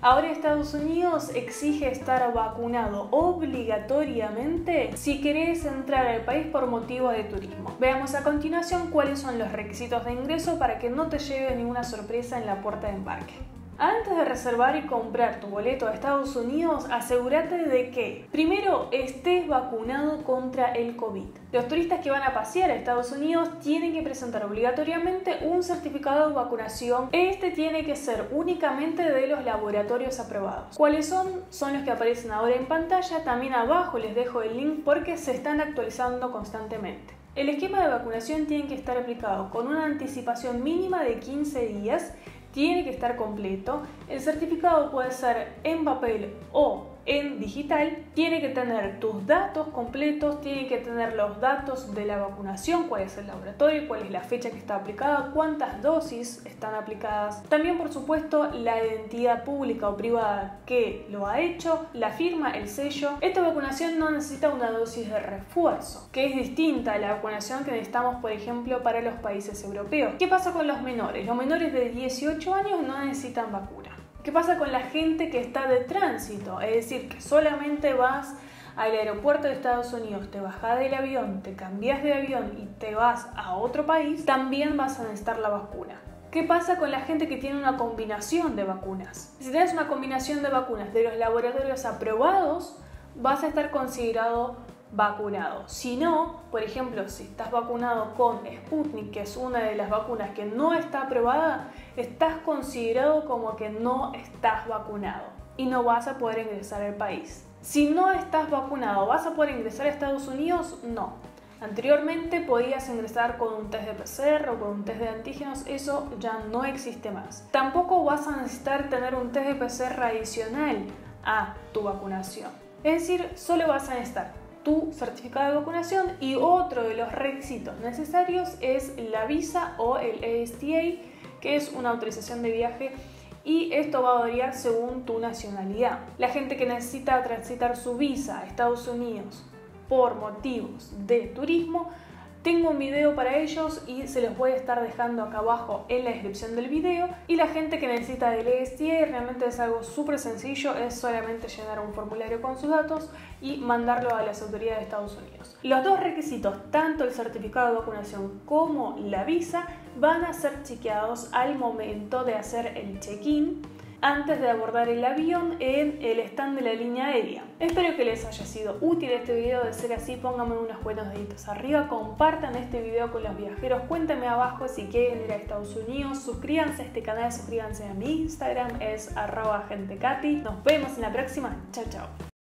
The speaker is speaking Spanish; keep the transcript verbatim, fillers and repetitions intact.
Ahora Estados Unidos exige estar vacunado obligatoriamente si querés entrar al país por motivo de turismo. Veamos a continuación cuáles son los requisitos de ingreso para que no te lleve ninguna sorpresa en la puerta de embarque. Antes de reservar y comprar tu boleto a Estados Unidos, asegúrate de que primero estés vacunado contra el COVID. Los turistas que van a pasear a Estados Unidos tienen que presentar obligatoriamente un certificado de vacunación. Este tiene que ser únicamente de los laboratorios aprobados. ¿Cuáles son? Son los que aparecen ahora en pantalla. También abajo les dejo el link porque se están actualizando constantemente. El esquema de vacunación tiene que estar aplicado con una anticipación mínima de quince días. Tiene que estar completo. El certificado puede ser en papel o en digital. Tiene que tener tus datos completos, tiene que tener los datos de la vacunación, cuál es el laboratorio, cuál es la fecha que está aplicada, cuántas dosis están aplicadas. También, por supuesto, la identidad pública o privada que lo ha hecho, la firma, el sello. Esta vacunación no necesita una dosis de refuerzo, que es distinta a la vacunación que necesitamos, por ejemplo, para los países europeos. ¿Qué pasa con los menores? Los menores de dieciocho años no necesitan vacuna. ¿Qué pasa con la gente que está de tránsito? Es decir, que solamente vas al aeropuerto de Estados Unidos, te bajás del avión, te cambias de avión y te vas a otro país, también vas a necesitar la vacuna. ¿Qué pasa con la gente que tiene una combinación de vacunas? Si tienes una combinación de vacunas de los laboratorios aprobados, vas a estar considerado vacunado. Si no, por ejemplo, si estás vacunado con Sputnik, que es una de las vacunas que no está aprobada, estás considerado como que no estás vacunado y no vas a poder ingresar al país. Si no estás vacunado, ¿vas a poder ingresar a Estados Unidos? No. Anteriormente podías ingresar con un test de P C R o con un test de antígenos, eso ya no existe más. Tampoco vas a necesitar tener un test de P C R adicional a tu vacunación. Es decir, solo vas a necesitar tu certificado de vacunación y otro de los requisitos necesarios es la visa o el A S T A, que es una autorización de viaje, y esto va a variar según tu nacionalidad. La gente que necesita transitar su visa a Estados Unidos por motivos de turismo, tengo un video para ellos y se los voy a estar dejando acá abajo en la descripción del video. Y la gente que necesita del A S T A realmente es algo súper sencillo, es solamente llenar un formulario con sus datos y mandarlo a las autoridades de Estados Unidos. Los dos requisitos, tanto el certificado de vacunación como la visa, van a ser chequeados al momento de hacer el check-in, antes de abordar el avión en el stand de la línea aérea. Espero que les haya sido útil este video. De ser así, pónganme unos buenos deditos arriba, compartan este video con los viajeros, cuéntenme abajo si quieren ir a Estados Unidos, suscríbanse a este canal, suscríbanse a mi Instagram, es arroba gentecati. Nos vemos en la próxima, chao chao.